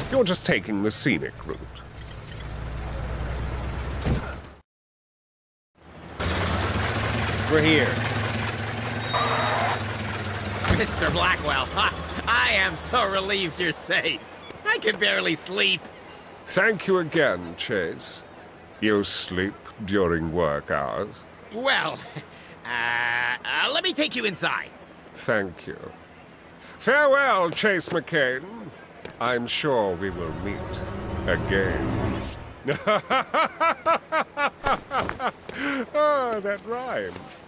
You're just taking the scenic route. We're here. Mr. Blackwell, I am so relieved you're safe. I can barely sleep. Thank you again, Chase. You sleep during work hours? Well, let me take you inside. Thank you. Farewell, Chase McCain. I'm sure we will meet again. Oh, that rhymed.